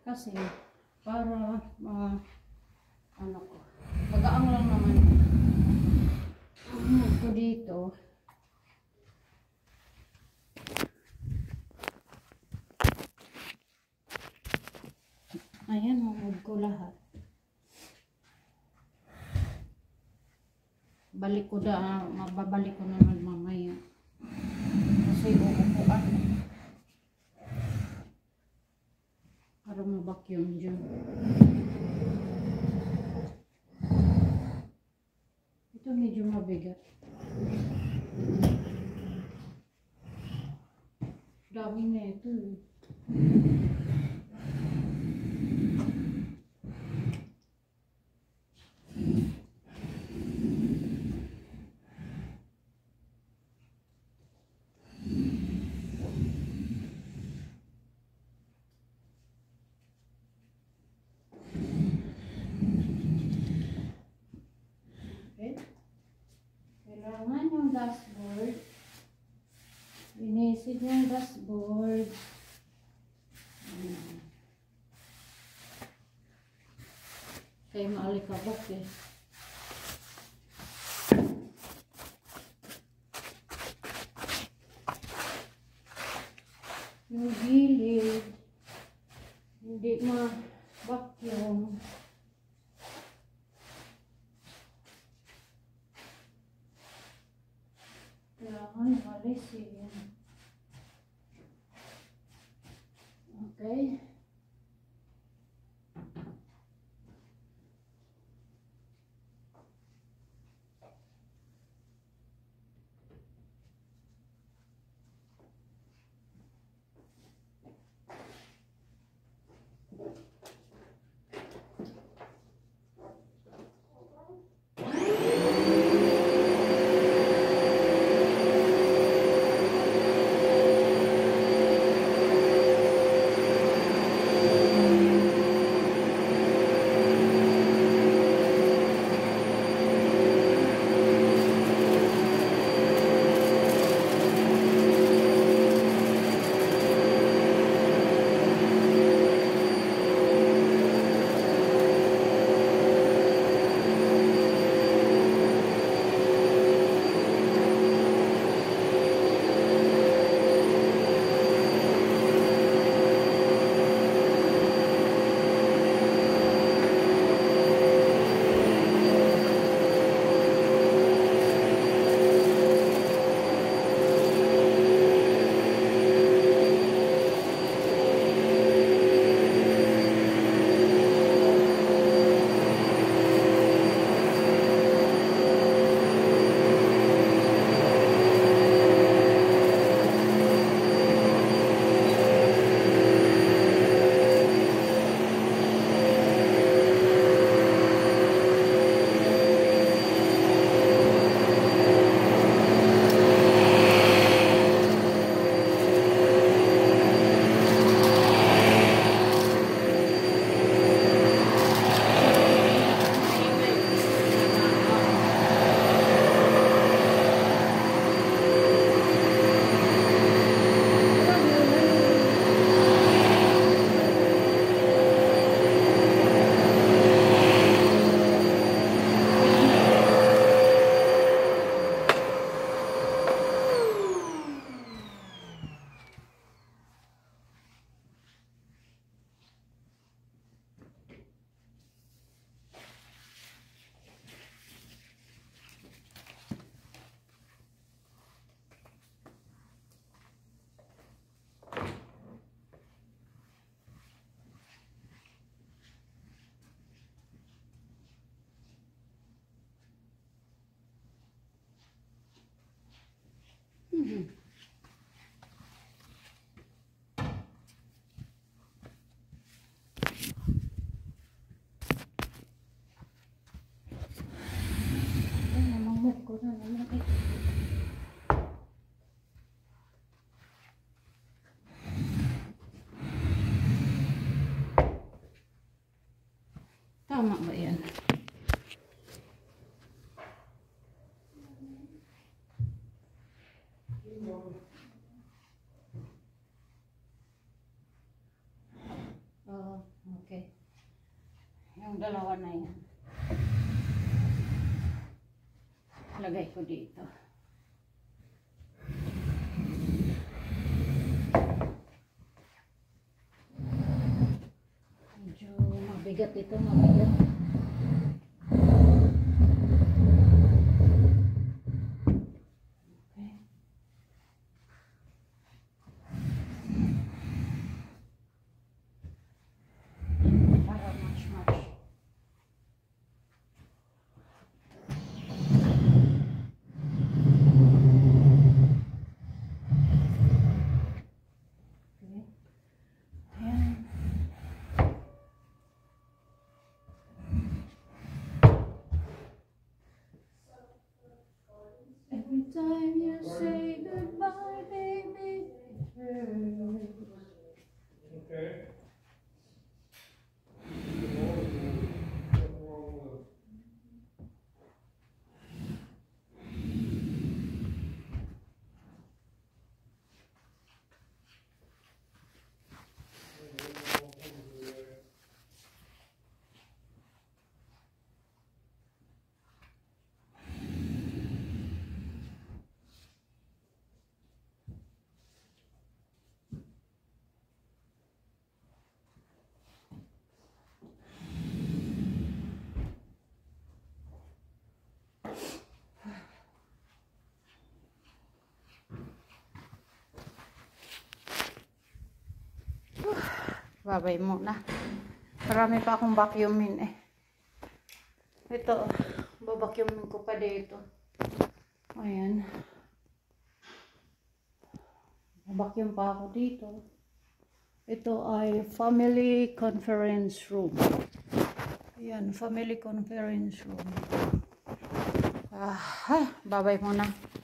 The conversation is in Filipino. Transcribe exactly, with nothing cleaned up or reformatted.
Kasi para uh, ano ko, magaang lang naman ito dito. Ayan, mamog ko lahat. Balik ko da, mababalik ko naman mamaya. Kasi uupuan. Para mabakyum dyan. Ito medyo mabigat. Dami na ito eh. Kailangan yung dashboard. Linisin yung dashboard. Ayan. Kaya maalikabok eh. Yung gilid. Hindi ma-vacuum. Kailangan malisin. Okay. Mm-hmm. Ay, namamot ko na naman eh. Tama ba yan? Uh, Yung dalawa na yan. Lagay ko dito. Medyo mabigat ito, mabigat. Every time you say goodbye, baby, it hurts. Okay. Babay muna. Marami pa akong vacuumin eh. Ito, babacuumin ko pa dito. Ayan. Vacuum pa ako dito. Ito ay family conference room. Ayan, family conference room. Ah, babay muna.